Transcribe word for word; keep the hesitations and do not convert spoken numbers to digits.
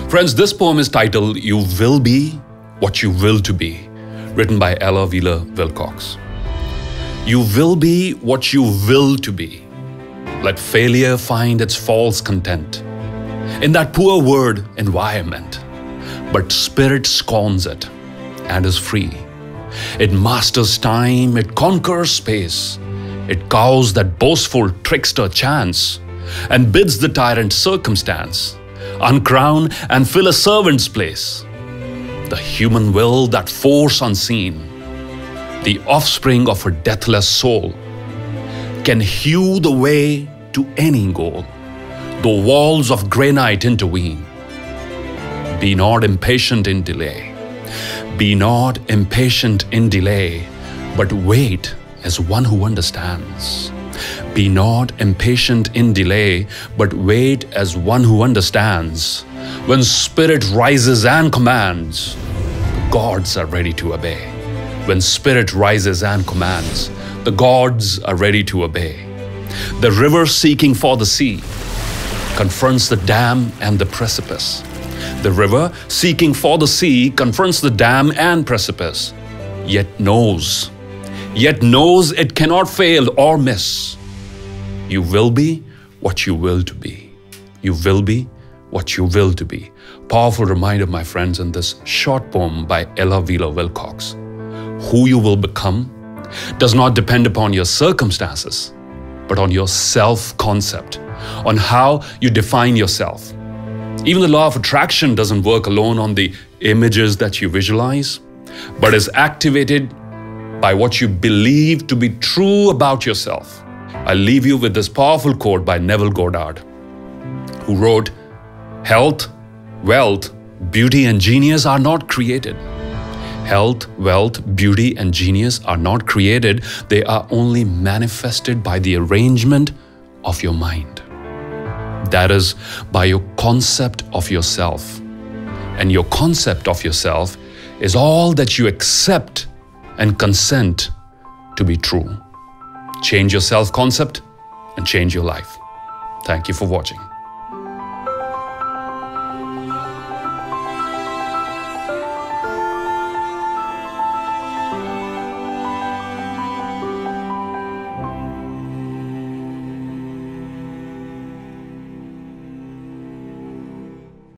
Friends, this poem is titled You Will Be What You Will to Be, written by Ella Wheeler Wilcox. You will be what you will to be. Let failure find its false content in that poor word environment. But spirit scorns it and is free. It masters time, it conquers space. It cows that boastful trickster chance and bids the tyrant circumstance uncrown and fill a servant's place. The human will, that force unseen, the offspring of a deathless soul, can hew the way to any goal, though walls of granite intervene. Be not impatient in delay. Be not impatient in delay, but wait as one who understands. Be not impatient in delay, but wait as one who understands. When spirit rises and commands, the gods are ready to obey. When spirit rises and commands, the gods are ready to obey. The river seeking for the sea confronts the dam and the precipice. The river seeking for the sea confronts the dam and precipice, yet knows, yet knows it cannot fail or miss. You will be what you will to be. You will be what you will to be. Powerful reminder, my friends, in this short poem by Ella Wheeler Wilcox. Who you will become does not depend upon your circumstances, but on your self-concept, on how you define yourself. Even the law of attraction doesn't work alone on the images that you visualize, but is activated by what you believe to be true about yourself. I'll leave you with this powerful quote by Neville Goddard, who wrote, "Health, wealth, beauty, and genius are not created. Health, wealth, beauty, and genius are not created. They are only manifested by the arrangement of your mind. That is, by your concept of yourself. And your concept of yourself is all that you accept and consent to be true. Change your self-concept and change your life." Thank you for watching.